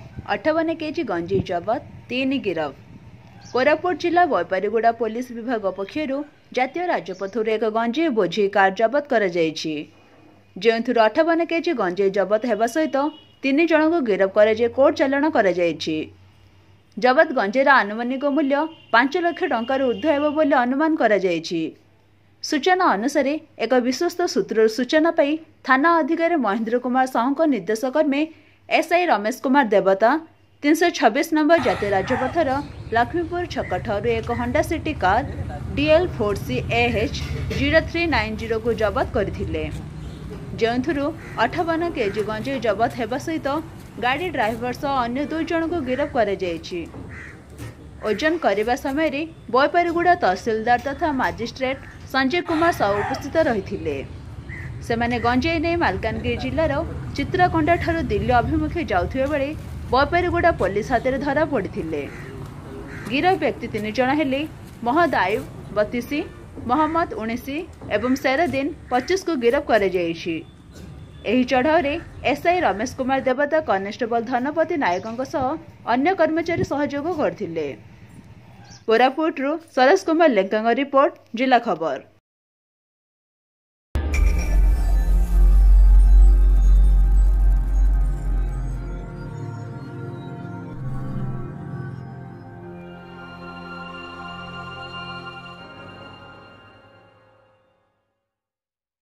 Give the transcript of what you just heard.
58 KG गंजेई जबत 3 गिरफ। Koraput जिला Baipariguda police विभाग पक्षर जातीय राजपथर एक गंजेई बोझी कार जबत कर जो 58 केजी गंजेई जबत होगा सहित 3 जन को गिरफ कर कोर्ट चालाण कर जबत गंजेईर आनुमानिक मूल्य 5 लाख टंकार ऊर्ध्व हेब बोली अनुमान कर सूचना अनुसार एक विश्वस्त सूत्र सूचना पाई थाना अधिकारी महेंद्र कुमार साहू निर्देश कर्मे एसआई रमेश कुमार देवता 326 नंबर जातीय राजपथर लक्ष्मीपुर छक ठारू एक Honda city car DL 4CAH 0390 को जबत करथिले जो 58 केजी गंजेई जबत हेबा सहित गाड़ी ड्राइवर सह अन्य 2 जन को गिरफ्त कर ओजन करने समय बैपारीगुड़ा तहसिलदार तथा मजिस्ट्रेट संजय कुमार साहू उपस्थित रही सेमाने गंजेई नहीं मालकानगिरी जिलार चित्राकोंडा ठारू दिल्ली अभिमुखे जाउथिबा बेले बैपारीगुड़ा पुलिस हाथ में धरा पड़ते गिरफ व्यक्ति 3 जन हेले महद आयुब 32, मोहम्मद 19 एवं सेरदीन 25 को गिरफ्त कर चढ़ाऊ एसआई रमेश कुमार देवता कनेस्टेबल धनपति नायकों सह अन्य कर्मचारी सहयोग करथिले। कोरापुटरू सरेश कुमार लेंका रिपोर्ट जिला खबर।